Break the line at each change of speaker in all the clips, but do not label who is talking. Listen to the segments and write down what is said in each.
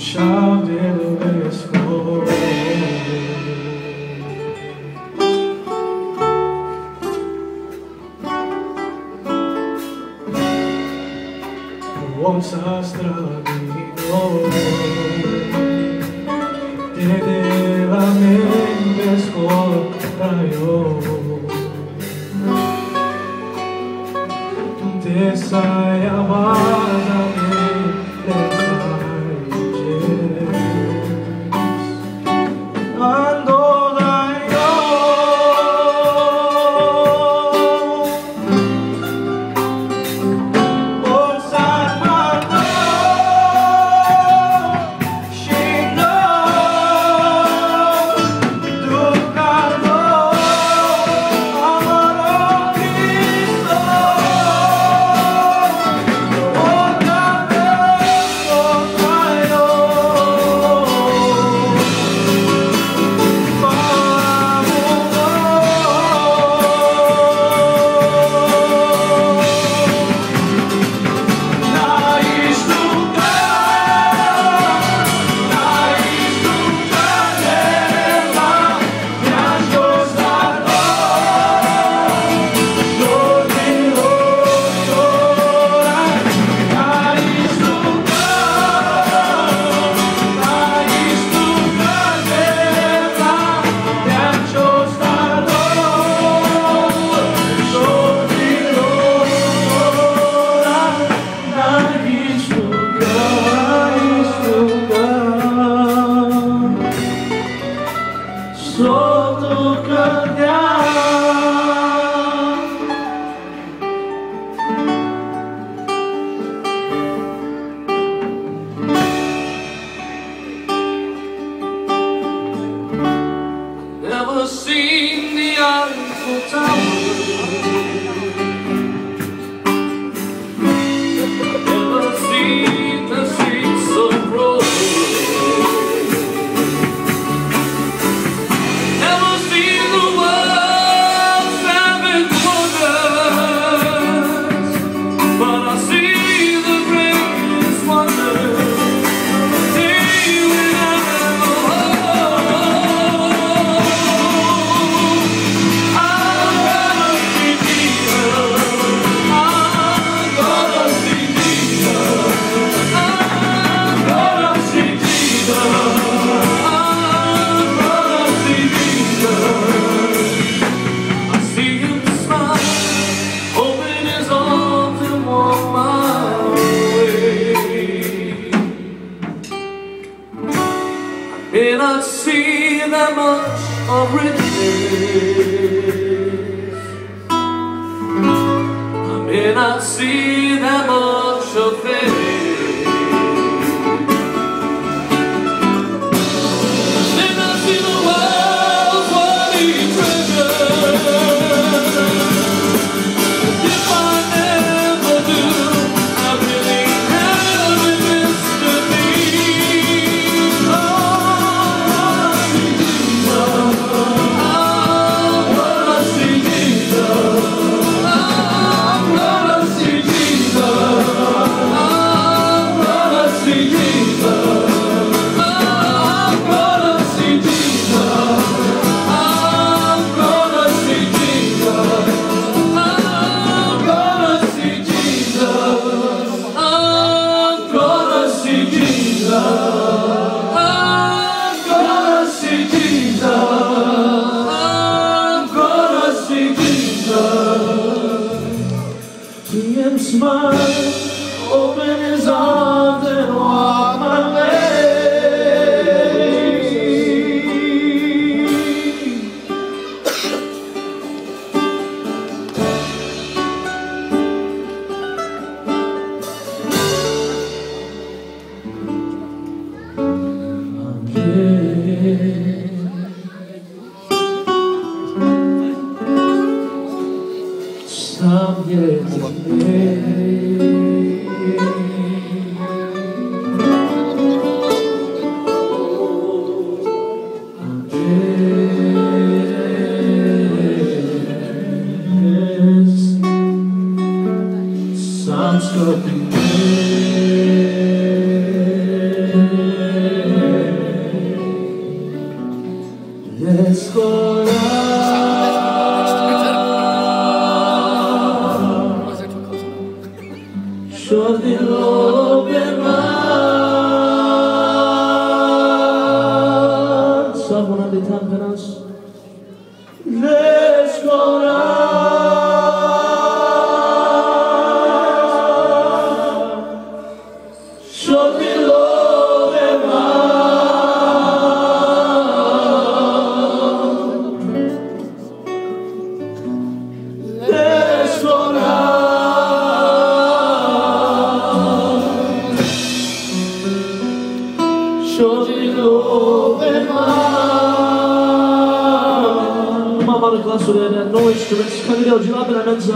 Sa stradino tiene la mente scorraio te sai amare le sai ando dai seen the Eiffel Tower, never seen the streets of Rome, never seen the world's seven wonders, but I see the greatest wonder. May not see that much of riches, I may not see that much of fame. May not see the world's worthy treasure. If I never do, I really have it missed me. See him smile, open his arms and walk my way. Some years some stuff Mare glasurile, nouă instrumente, care le-au girat pe la mânță.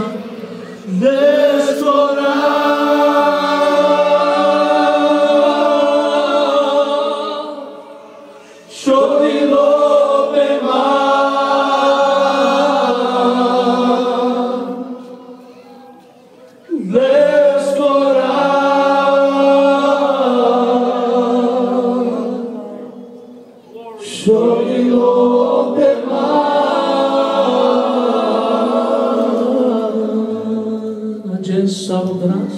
Saudras,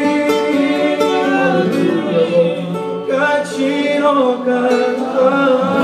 Cachino,